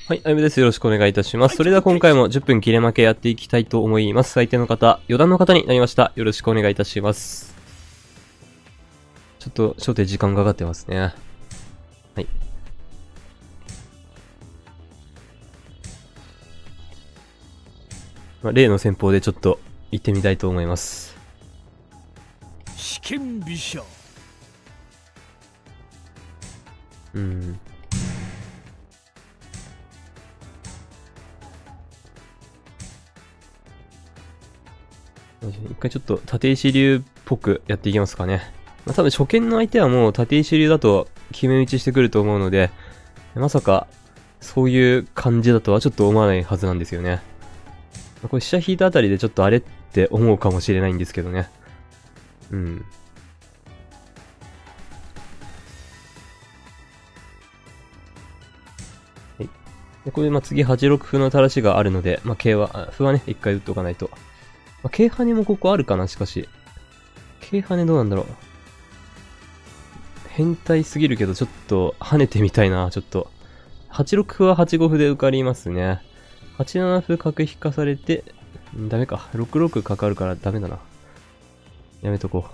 はい、あゆむです。よろしくお願いいたします。それでは今回も10分切れ負けやっていきたいと思います。相手の方、余談の方になりました。よろしくお願いいたします。ちょっと、初手時間かかってますね。はい。例の戦法でちょっと行ってみたいと思います。 試験飛車。 一回ちょっと立石流っぽくやっていきますかね。多分初見の相手はもう立石流だと決め打ちしてくると思うので、まさかそういう感じだとはちょっと思わないはずなんですよね。これ飛車引いたあたりでちょっとあれって思うかもしれないんですけどね。はい。で、これで次8六歩の垂らしがあるので、桂は、歩はね、一回打っておかないと。桂跳ねもここあるかな、しかし。桂跳ねどうなんだろう。変態すぎるけど、ちょっと跳ねてみたいな、ちょっと。8六歩は8五歩で受かりますね。8七歩角引かされて、ダメか。6六かかるからダメだな。やめとこ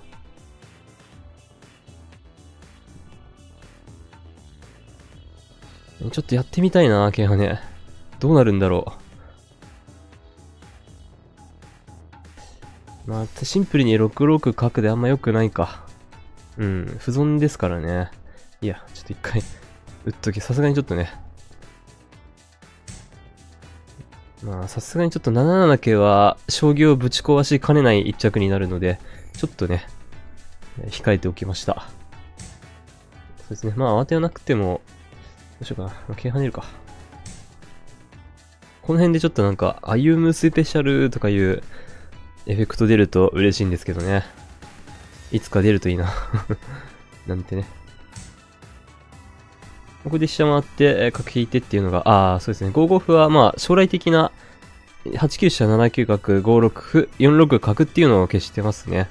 う。ちょっとやってみたいな、桂跳ね。どうなるんだろう。シンプルに6六角であんま良くないか。不存ですからね。いや、ちょっと一回、打っとき、さすがにちょっとね。さすがにちょっと7七桂は、将棋をぶち壊しかねない一着になるので、ちょっとね、控えておきました。そうですね。慌てはなくても、どうしようかな。桂跳ねるか。この辺でちょっとなんか、歩むスペシャルとかいうエフェクト出ると嬉しいんですけどね。いつか出るといいな。なんてね。ここで飛車回って、角引いてっていうのが、そうですね。5五歩は将来的な、8九飛車、7九角、5六歩、4六角っていうのを消してますね。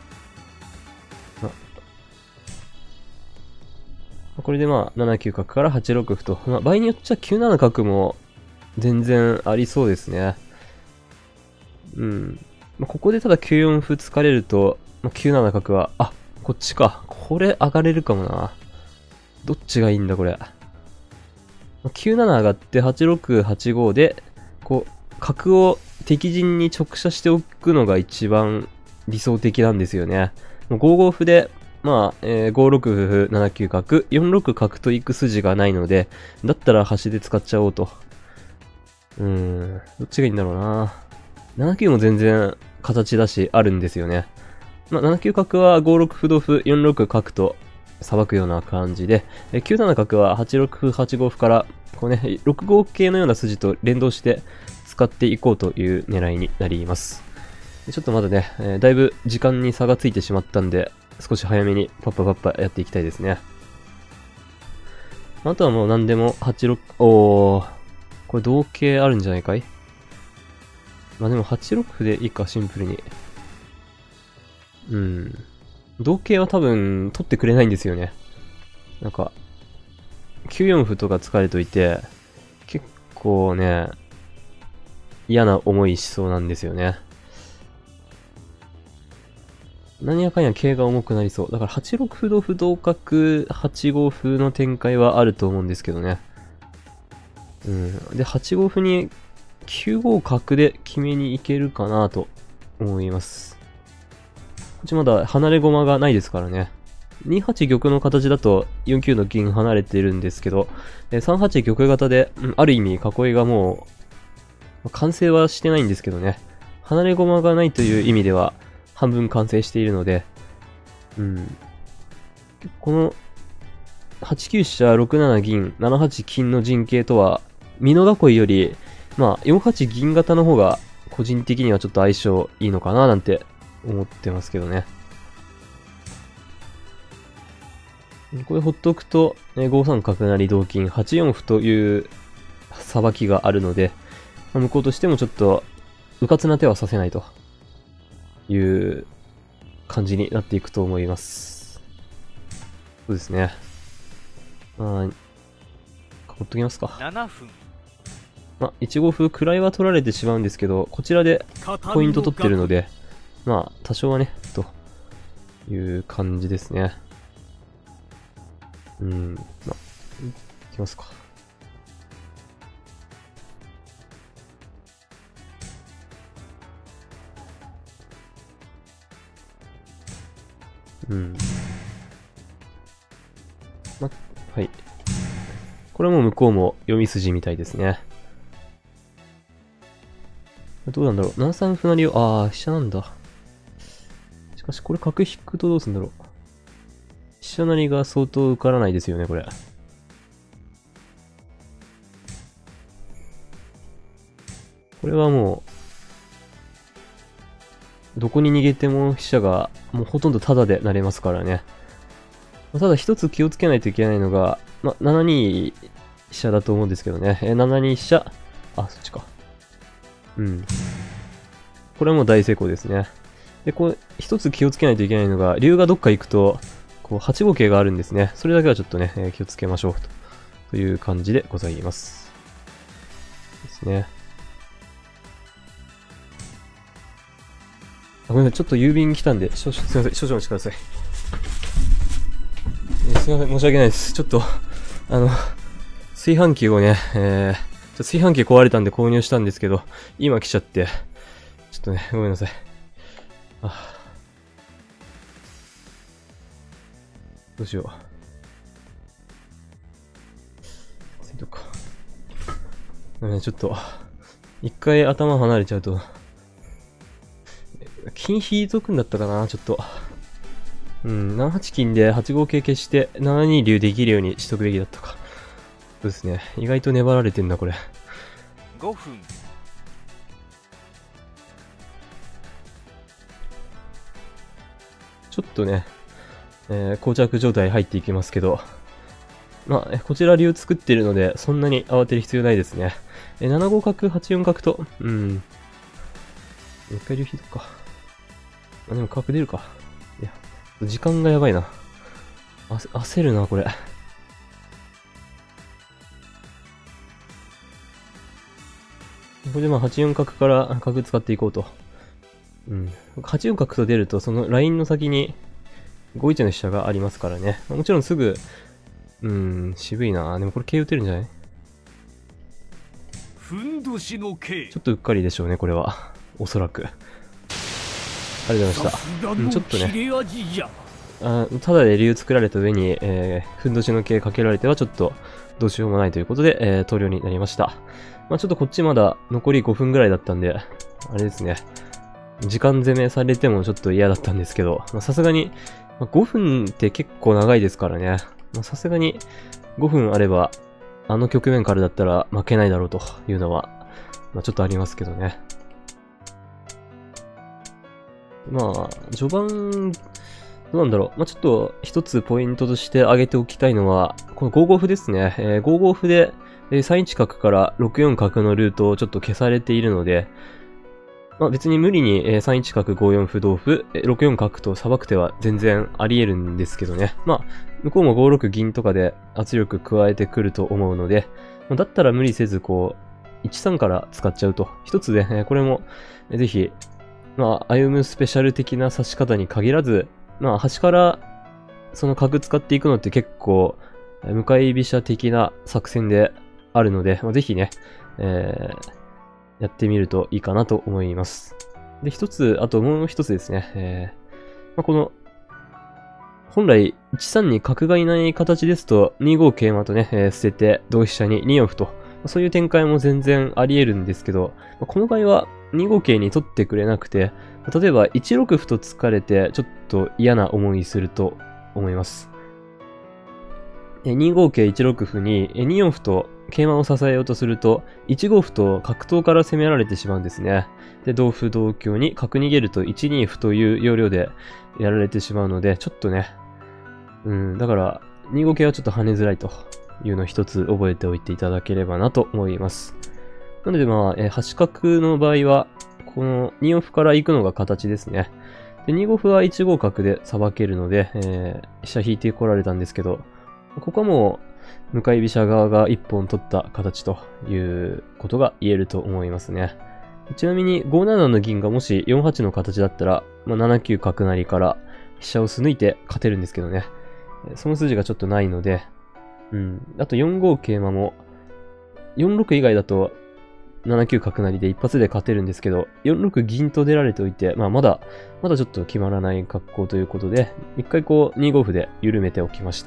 これで7九角から8六歩と、場合によっちゃ9七角も全然ありそうですね。ここでただ9四歩突かれると、9七角は、こっちか。これ上がれるかもな。どっちがいいんだこれ。9七上がって8六8五で、角を敵陣に直射しておくのが一番理想的なんですよね。5五歩で、5六歩、7九角、4六角と行く筋がないので、だったら端で使っちゃおうと。どっちがいいんだろうな。7九も全然形だしあるんですよね。7九角は5六歩同歩、4六角とさばくような感じで、9七角は8六歩、8五歩から、6五桂のような筋と連動して使っていこうという狙いになります。ちょっとまだね、だいぶ時間に差がついてしまったんで、少し早めにパッパやっていきたいですね。あとはもう何でも8六、これ同桂あるんじゃないかい？でも8六歩でいいか、シンプルに。同桂は多分取ってくれないんですよね。なんか、9四歩とか疲れといて、結構ね、嫌な思いしそうなんですよね。何やかんや桂が重くなりそう。だから8六歩同歩同角、8五歩の展開はあると思うんですけどね。で、8五歩に9五角で決めに行けるかなと思います。こっちまだ離れ駒がないですからね。2八玉の形だと4九の銀離れてるんですけど、3八玉型で、ある意味囲いがもう、完成はしてないんですけどね。離れ駒がないという意味では、半分完成しているので、この、8九飛車、6七銀、7八金の陣形とは、美濃囲いより、4八銀型の方が、個人的にはちょっと相性いいのかななんて思ってますけどね。これほっとくと、5三角成同金、8四歩というさばきがあるので、向こうとしてもちょっと、うかつな手はさせないという感じになっていくと思います。そうですね。囲っときますか。 7分。 まあ、1五歩位は取られてしまうんですけど、こちらでポイント取ってるので、まあ、多少はね、という感じですね。まあ、いきますか。ま、はい。これはもう向こうも読み筋みたいですね。どうなんだろう。7三歩成を、飛車なんだ。しかしこれ角引くとどうするんだろう。飛車成が相当受からないですよね、これ。これはもう、どこに逃げても飛車がもうほとんどタダで成れますからね。ただ一つ気をつけないといけないのが、7二飛車だと思うんですけどね。7二飛車。そっちか。これはもう大成功ですね。で、こう、一つ気をつけないといけないのが、竜がどっか行くと、こう、8五桂があるんですね。それだけはちょっとね、気をつけましょうという感じでございます。ですね。ごめんなさい、ちょっと郵便来たんで、すいません、少々お待ちください。すいません、申し訳ないです。ちょっと、炊飯器をね、炊飯器壊れたんで購入したんですけど、今来ちゃって、ちょっとね、ごめんなさい。どうしよう。せとか。ちょっと、一回頭離れちゃうと、金引いとくんだったかな、ちょっと。7八金で8五桂消して7二竜できるようにしとくべきだったか。そうですね。意外と粘られてんな、これ。 5分。 ちょっとね、膠着状態入っていきますけど、こちら竜作ってるので、そんなに慌てる必要ないですね。7五角、8四角と、一回竜引いとくか。でも角出るか。いや、時間がやばいな。焦るな、これ。これで8四角から角使っていこうと。8四角と出ると、そのラインの先に5一の飛車がありますからね。もちろんすぐ、渋いな。でもこれ桂打てるんじゃない？ ふんどしの桂。 ちょっとうっかりでしょうね、これは。おそらく。ありがとうございました。ちょっとね。ただで竜作られた上に、ふんどしの桂かけられてはちょっとどうしようもないということで、投了になりました。ちょっとこっちまだ残り5分ぐらいだったんで、あれですね。時間攻めされてもちょっと嫌だったんですけど、さすがに、5分って結構長いですからね。さすがに5分あれば、あの局面からだったら負けないだろうというのは、ちょっとありますけどね。序盤、どうなんだろう。ちょっと一つポイントとして挙げておきたいのは、この5五歩ですね。5五歩で、3一角から6四角のルートをちょっと消されているので、別に無理に3一角5四歩同歩、6四角とさばく手は全然あり得るんですけどね。向こうも5六銀とかで圧力加えてくると思うので、だったら無理せずこう、1三から使っちゃうと。一つで、これもぜひ、歩むスペシャル的な指し方に限らず、端からその角使っていくのって結構、向かい飛車的な作戦であるので、ぜひね、やってみるといいかなと思います。で、あともう一つですね。この、本来、1三に角がいない形ですと、2五桂馬とね、捨てて、同飛車に2四歩と、そういう展開も全然あり得るんですけど、この場合は2五桂に取ってくれなくて、例えば1六歩と突かれて、ちょっと嫌な思いすると思います。2五桂1六歩に2四歩と桂馬を支えようとすると、1五歩と角頭から攻められてしまうんですね。で、同歩同香に角逃げると1二歩という要領でやられてしまうので、ちょっとね、だから、2五桂はちょっと跳ねづらいというのを一つ覚えておいていただければなと思います。なので端角の場合は、この2四歩から行くのが形ですね。で、2五歩は1五角でさばけるので、飛車引いてこられたんですけど、ここはも向かい飛車側が1本取った形ということが言えると思いますね。ちなみに5七の銀がもし4八の形だったら、7九角成から飛車を巣抜いて勝てるんですけどね。その筋がちょっとないので、あと4五桂馬も、4六以外だと7九角成で一発で勝てるんですけど、4六銀と出られておいて、まだちょっと決まらない格好ということで、一回こう2五歩で緩めておきました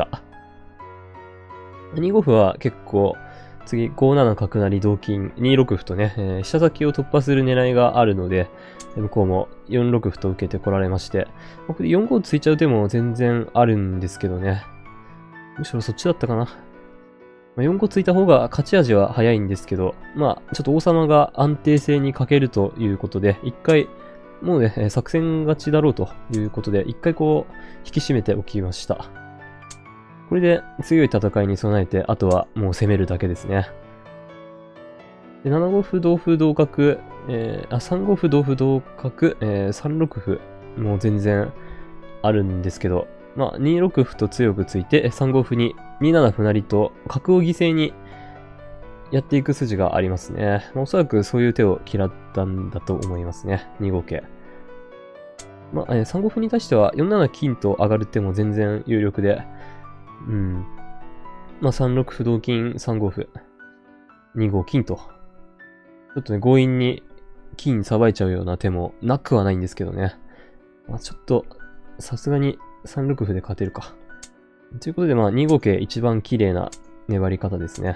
。2五歩は結構、次5七角成同金、2六歩とね、飛車先を突破する狙いがあるので、向こうも4六歩と受けてこられまして、これ4五ついちゃう手も全然あるんですけどね。むしろそっちだったかな。4個ついた方が勝ち味は早いんですけど、ちょっと王様が安定性に欠けるということで、一回、もうね、作戦勝ちだろうということで、一回こう、引き締めておきました。これで強い戦いに備えて、あとはもう攻めるだけですね。で7五歩、同歩、同角、3五歩、同歩、同角、3六歩、もう全然あるんですけど、2六歩と強くついて、3五歩に2七歩成と角を犠牲にやっていく筋がありますね。おそらくそういう手を嫌ったんだと思いますね。2五桂。3五歩に対しては4七金と上がる手も全然有力で、3六歩同金、3五歩、2五金と、ちょっとね、強引に金さばいちゃうような手もなくはないんですけどね。ちょっと、さすがに3六歩で勝てるか。ということで、2五桂一番綺麗な粘り方ですね。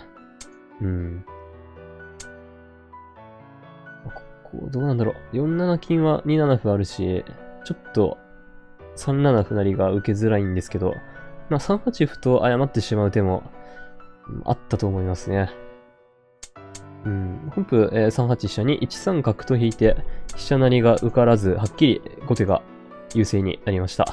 ここどうなんだろう。4七金は2七歩あるし、ちょっと3七歩成が受けづらいんですけど、3八歩と誤ってしまう手もあったと思いますね。本譜、3八飛車に1三角と引いて、飛車成りが受からず、はっきり後手が優勢になりました。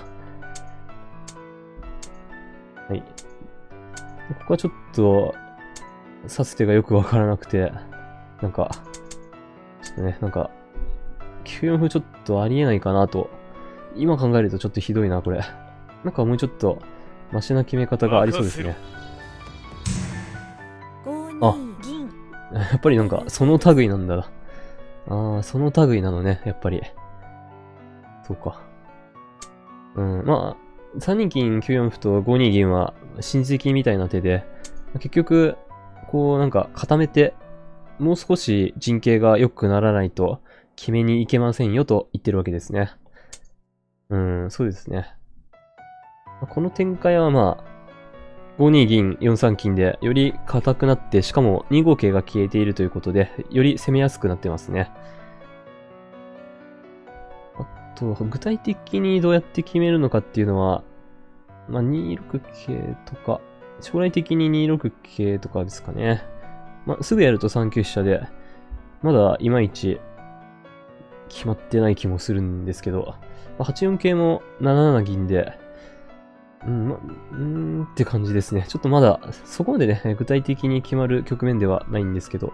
はい。ここはちょっと、指す手がよくわからなくて、ちょっとね、9四歩ちょっとありえないかなと、今考えるとちょっとひどいな、これ。もうちょっと、マシな決め方がありそうですね。やっぱりその類なんだ。その類なのね、やっぱり。そうか。3二金、9四歩と5二銀は親戚みたいな手で、結局、こう固めて、もう少し陣形が良くならないと決めに行けませんよと言ってるわけですね。そうですね。この展開は5二銀、4三金でより硬くなって、しかも2五桂が消えているということで、より攻めやすくなってますね。具体的にどうやって決めるのかっていうのは、2六桂とか、将来的に2六桂とかですかね。すぐやると3九飛車で、まだいまいち決まってない気もするんですけど、8四桂も7七銀で、って感じですね。ちょっとまだ、そこまでね、具体的に決まる局面ではないんですけど。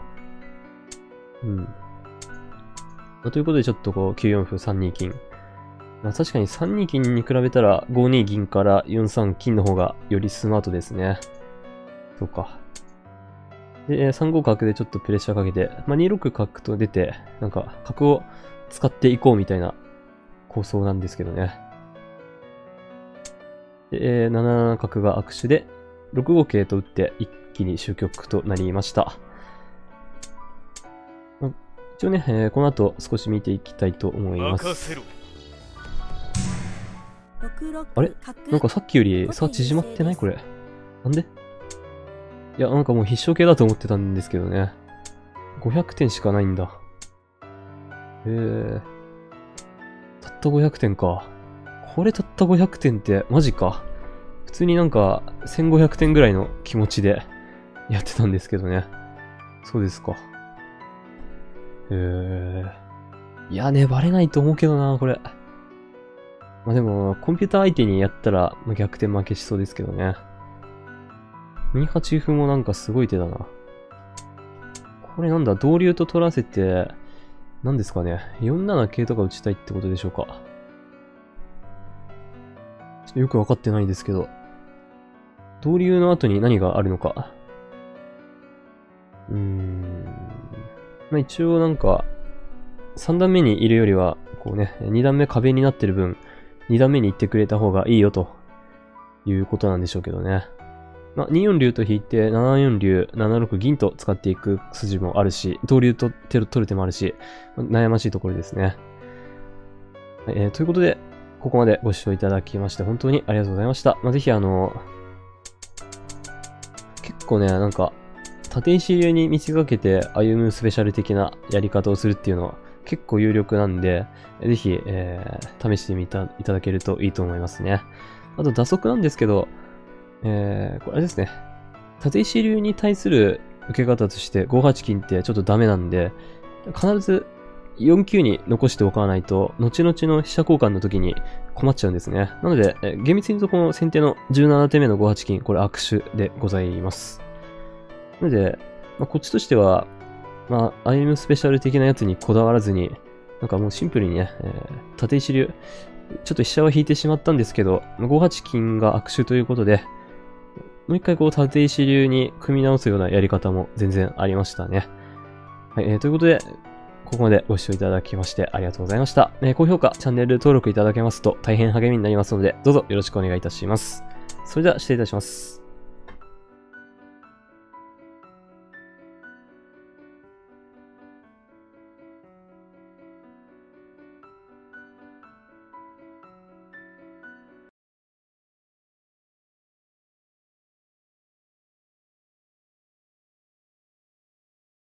ということでちょっと9四歩、3二金。確かに3二金に比べたら5二銀から4三金の方がよりスマートですね。そうか。で、3五角でちょっとプレッシャーかけて、2六角と出て、角を使っていこうみたいな構想なんですけどね。で、7七角が握手で、6五桂と打って一気に終局となりました。一応ね、この後少し見ていきたいと思います。あれさっきより差縮まってないこれ。なんでいや、もう必勝系だと思ってたんですけどね。500点しかないんだ。たった500点か。これたった500点ってマジか。普通に1500点ぐらいの気持ちでやってたんですけどね。そうですか。いや、粘れないと思うけどな、これ。でも、コンピューター相手にやったら逆転負けしそうですけどね。2八歩もすごい手だな。これ同竜と取らせて、何ですかね。4七桂とか打ちたいってことでしょうか。ちょっとよくわかってないですけど。 同竜の後に何があるのか。まあ、一応なんか、3段目にいるよりは、こうね、2段目壁になってる分、2段目に行ってくれた方がいいよということなんでしょうけどね。まあ、24竜と引いて、74竜、76銀と使っていく筋もあるし、同竜と取る手もあるし、悩ましいところですね。ということで、ここまでご視聴いただきまして、本当にありがとうございました。ぜひ結構ね、なんか、縦石流に見せかけて歩むスペシャル的なやり方をするっていうのは結構有力なんで、ぜひ、試してみていただけるといいと思いますね。あと、打足なんですけど、これあれですね。縦石流に対する受け方として5八金ってちょっとダメなんで、必ず4九に残しておかないと、後々の飛車交換の時に困っちゃうんですね。なので、厳密に言うとこの先手の17手目の5八金、これ悪手でございます。なので、こっちとしては、歩むスペシャル的なやつにこだわらずに、なんかもうシンプルにね、縦石流、ちょっと飛車は引いてしまったんですけど、5八金が悪手ということで、もう一回こう縦石流に組み直すようなやり方も全然ありましたね。はい、ということで、ここまでご視聴いただきましてありがとうございました。高評価、チャンネル登録いただけますと大変励みになりますので、どうぞよろしくお願いいたします。それでは失礼いたします。